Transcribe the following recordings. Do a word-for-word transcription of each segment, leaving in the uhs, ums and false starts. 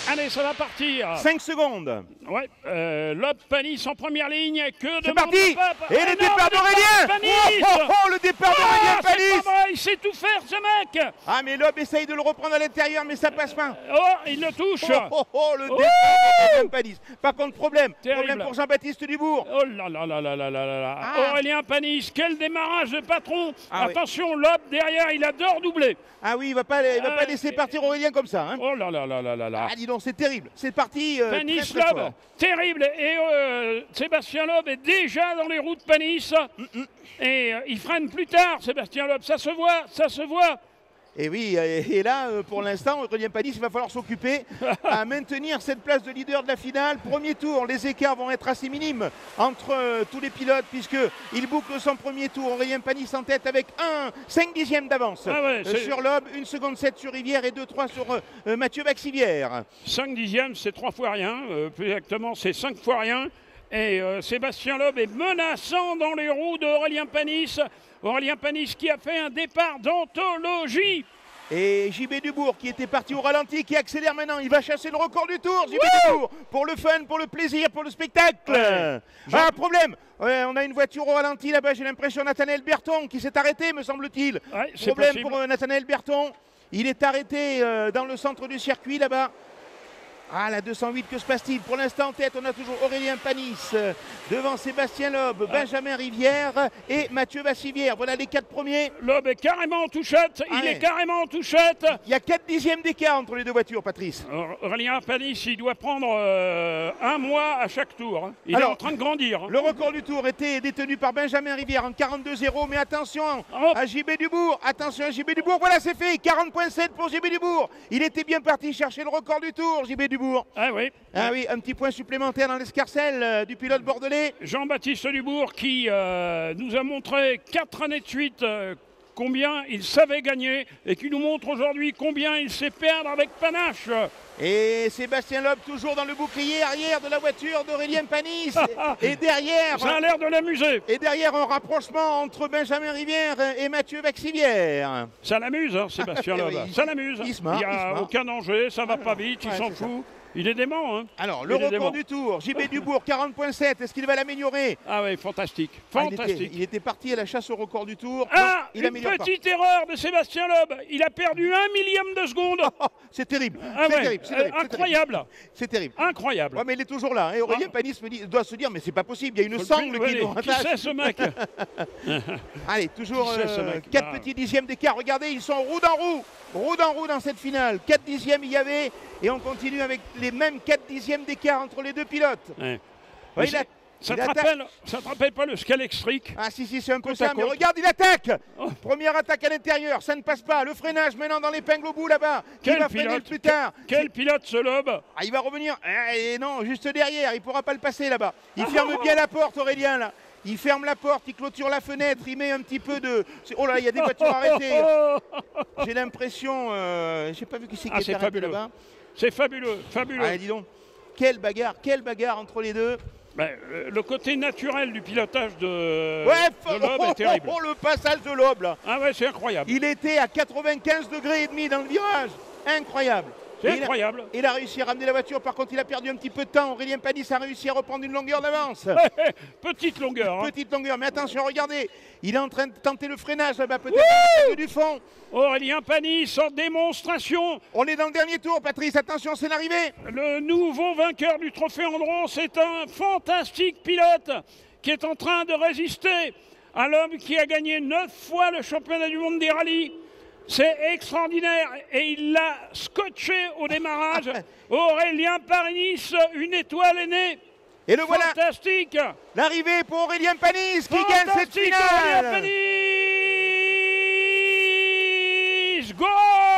Allez, ça va partir. cinq secondes. Ouais, euh, Lob Panis en première ligne. Que C'est parti. Et oh, le non, départ d'Aurélien. Panis. Oh, oh, oh, le départ d'Aurélien Ah, Panis. c'est pas vrai, il sait tout faire ce mec. Ah, mais Lob essaye de le reprendre à l'intérieur, mais ça passe pas. Oh, il le touche. Oh, oh, oh, le Oh. départ d'Aurélien Panis. Par contre, problème. Terrible. Problème pour Jean-Baptiste Dubourg. Oh là là là là là là là là. Ah. Aurélien Panis, quel démarrage de patron. Ah, Attention, Lob derrière, il adore doubler. Ah oui, il va pas, il va Euh, pas laisser partir Aurélien comme ça. Hein. Oh là là là là là là. Ah, dis donc, c'est terrible. C'est parti. Euh, Panis, très, très Lob, fort. terrible. Et euh, Sébastien Lob est déjà dans les roues de Panis. Mm -mm. Et euh, il freine plus tard, Sébastien Lob. Ça se voit, ça se voit. Et oui, et là, euh, pour l'instant, Aurélien Panis, il va falloir s'occuper à maintenir cette place de leader de la finale. Premier tour, les écarts vont être assez minimes entre euh, tous les pilotes, puisqu'il boucle son premier tour. Aurélien Panis en tête avec un cinq dixièmes d'avance Ah ouais, euh, sur Lob, une seconde sept sur Rivière et deux trois sur euh, Mathieu Vaxivière. cinq dixièmes, c'est trois fois rien. Euh, plus exactement, c'est cinq fois rien. Et euh, Sébastien Lob est menaçant dans les roues d'Aurélien Panis. Aurélien Panis qui a fait un départ d'anthologie. Et J B Dubourg qui était parti au ralenti, qui accélère maintenant. Il va chasser le record du tour, J B Dubourg, pour le fun, pour le plaisir, pour le spectacle. Ouais. Ah, problème. Ouais, on a une voiture au ralenti là-bas, j'ai l'impression, Nathanaël Berton qui s'est arrêté, me semble-t-il. Ouais, c'est Problème possible. pour euh, Nathanaël Berton. Il est arrêté euh, dans le centre du circuit là-bas. Ah, la deux cent huit, que se passe-t-il? Pour l'instant, en tête, on a toujours Aurélien Panis, euh, devant Sébastien Lob, Benjamin Rivière et Mathieu Vassivière. Voilà les quatre premiers. Lob est carrément en touchette. Ah il ouais. est carrément en touchette. Il y a quatre dixièmes d'écart entre les deux voitures, Patrice. Aurélien Panis, il doit prendre euh, un mois à chaque tour. hein. Il Alors, est en train de grandir. hein. Le record du tour était détenu par Benjamin Rivière en quarante-deux zéro, mais attention Hop. à J B Dubourg, attention à J B Dubourg, voilà c'est fait, quarante virgule sept pour J B Dubourg. Il était bien parti chercher le record du tour, J B Dubourg. Ah oui. Ah oui, un petit point supplémentaire dans l'escarcelle euh, du pilote bordelais. Jean-Baptiste Dubourg qui euh, nous a montré quatre années de suite euh, combien il savait gagner et qui nous montre aujourd'hui combien il sait perdre avec panache. Et Sébastien Lob toujours dans le bouclier arrière de la voiture d'Aurélien Panis. Et derrière, Ça a l'air de l'amuser. et derrière un rapprochement entre Benjamin Rivière et Mathieu Vaxivière. Ça l'amuse, hein, Sébastien Lob. Oui. Ça l'amuse. Il se marre, n'y il se a marre. aucun danger, ça va pas vite, il Ouais, s'en c'est ça. fout. Il est dément. Hein. Alors, le Il est record dément. du tour, J B Dubourg, quarante virgule sept, est-ce qu'il va l'améliorer? Ah oui, fantastique. Ah, il, Fantastique. était, il était parti à la chasse au record du tour. Ah, Non, il une améliore pas. petite erreur de Sébastien Lob. Il a perdu un millième de seconde. Oh, c'est terrible. Ah c'est ouais, terrible. C'est euh, terrible. c'est incroyable. terrible. C'est terrible. Incroyable. Ouais, mais il est toujours là. hein. Aurélien Ah. Panis me dit- doit se dire, mais c'est pas possible, il y a une Faut le sangle plus- qui ouais, nous Qui rattache. c'est ce mec? Allez, toujours Qui c'est, ce mec quatre Ah. petits dixièmes d'écart. Regardez, ils sont roue dans roue. Roue dans roue dans cette finale. quatre dixièmes il y avait. Et on continue avec les mêmes quatre dixièmes d'écart entre les deux pilotes. Ouais. Ouais, Mais il a- c'est- ça, il te attaque. rappelle, ça te rappelle pas le Scalextric? Ah si, si, c'est un peu Côte à ça. Mais côte. regarde, il attaque. Oh. Première attaque à l'intérieur, ça ne passe pas. Le freinage maintenant dans l'épingle au bout là-bas. Qui Quel va freiner pilote, le plus tard. Quel pilote ce Lob? Ah, il va revenir. Ah, et non, juste derrière. Il ne pourra pas le passer là-bas. Il Ah. ferme bien la porte, Aurélien, là. Il ferme la porte, il clôture la fenêtre, il met un petit peu de... Oh là, il y a des voitures arrêtées. J'ai l'impression... Euh... J'ai pas vu qui c'est Ah, qui c'est est arrêté fabuleux. là-bas. C'est fabuleux, fabuleux. Ah, dis donc. Quelle bagarre, quelle bagarre entre les deux. Ben, euh, le côté naturel du pilotage de, Ouais, de Lob oh, est terrible. oh, le passage de Lob, là. Ah ouais, c'est incroyable. Il était à quatre-vingt-quinze degrés et demi dans le virage. Incroyable. C'est Et il a- incroyable. Il a réussi à ramener la voiture, par contre il a perdu un petit peu de temps. Aurélien Panis a réussi à reprendre une longueur d'avance. Petite longueur. hein. Petite longueur, mais attention, regardez, il est en train de tenter le freinage là-bas, peut-être à la du fond. Aurélien Panis en démonstration. On est dans le dernier tour, Patrice, attention, c'est l'arrivée. Le nouveau vainqueur du trophée Andron, c'est un fantastique pilote qui est en train de résister à l'homme qui a gagné neuf fois le championnat du monde des rallyes. C'est extraordinaire et il l'a scotché au démarrage. Aurélien Panis, une étoile est née. Et le voilà, Fantastique. l'arrivée pour Aurélien Panis qui gagne cette Fantastique, Aurélien finale. Panis. Goal.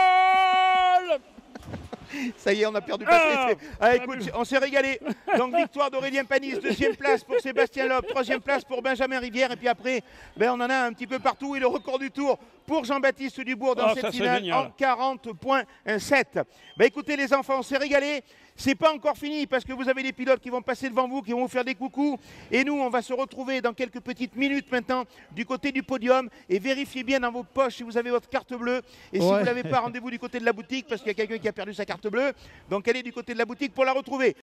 Ça y est, on a perdu Patrice. Ah, Ah, écoute, on s'est régalé. Donc victoire d'Aurélien Panis, deuxième place pour Sébastien Lob, troisième place pour Benjamin Rivière. Et puis après, ben, on en a un petit peu partout. Et le record du tour pour Jean-Baptiste Dubourg dans Ah, cette ça, c'est finale génial. en quarante virgule sept. Ben, écoutez les enfants, on s'est régalé. C'est pas encore fini parce que vous avez des pilotes qui vont passer devant vous, qui vont vous faire des coucous. Et nous, on va se retrouver dans quelques petites minutes maintenant du côté du podium. Et vérifiez bien dans vos poches si vous avez votre carte bleue. Et si Ouais. vous l'avez pas, rendez-vous du côté de la boutique parce qu'il y a quelqu'un qui a perdu sa carte bleue. bleue. Donc elle est du côté de la boutique pour la retrouver.